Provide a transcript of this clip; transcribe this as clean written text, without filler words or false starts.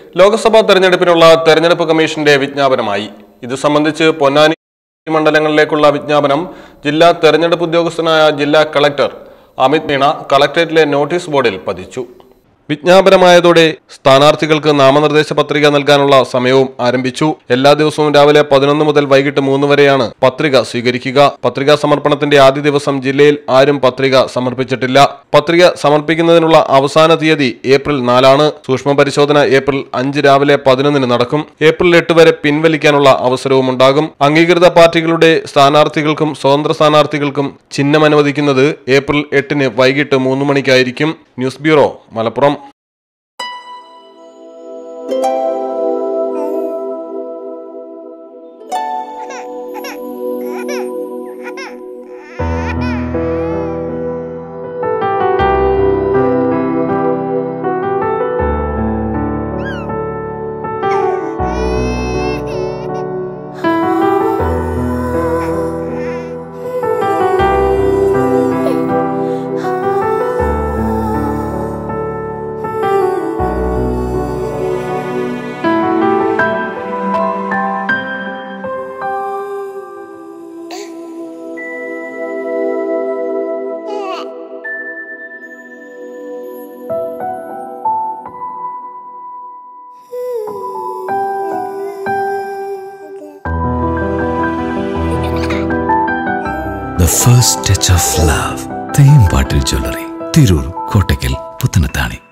ലോക്സഭാ തെരഞ്ഞെടുപ്പിനുള്ള തെരഞ്ഞെടുപ്പ് കമ്മീഷന്റെ വിജ്ഞാപനമായി. ഇത് സംബന്ധിച്ച് പൊന്നാനി മണ്ഡലങ്ങളിലേക്കുള്ള വിജ്ഞാപനം ജില്ലാ തെരഞ്ഞെടുപ്പ് ഉദ്യോഗസ്ഥനായ ജില്ലാ കളക്ടർ അമിത് മീണ കളക്ടറേറ്റിലെ നോട്ടീസ് ബോർഡിൽ പതിച്ചു. വിജ്ഞാപനമായതോടെ സ്ഥാനാർത്ഥികൾക്ക് നാമനിർദ്ദേശ പത്രിക നൽകാനുള്ള സമയവും ആരംഭിച്ചു. എല്ലാ ദിവസവും രാവിലെ 11 മുതൽ വൈകിട്ട് 3 വരെയാണ് പത്രിക സ്വീകരിക്കുക. പത്രികാ സമർപ്പണത്തിന്റെ ആദ്യ ദിവസം ജില്ലയിൽ ആരും പത്രിക സമർപ്പിച്ചിട്ടില്ല. പത്രിക സമർപ്പിക്കുന്നതിനുള്ള അവസാന തീയതി ഏപ്രിൽ 4 സൂക്ഷ്മ പരിശോധന ഏപ്രിൽ 5 രാവിലെ 11 നടക്കും. ഏപ്രിൽ 8 വരെ പിൻവലിക്കാനുള്ള അവസരവും ഉണ്ടാകും. അംഗീകൃത പാർട്ടികളുടെ സ്ഥാനാർത്ഥികൾക്കും സ്വതന്ത്ര സ്ഥാനാർത്ഥികൾക്കും ചിഹ്നം അനുവദിക്കുന്നത് ഏപ്രിൽ 8 വൈകിട്ട് 3 മണിക്കായിരിക്കും. News bureau, Malappuram. The first touch of love. Thembattil jewellery, Tirur, Kottakkal, Puthanathani.